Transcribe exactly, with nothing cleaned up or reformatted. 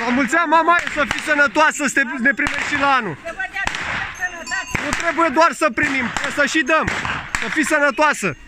La mulți ani, mama, să fii sănătoasă, să te, ne primești și la anul. Nu trebuie doar să primim, trebuie să și dăm. Să fii sănătoasă.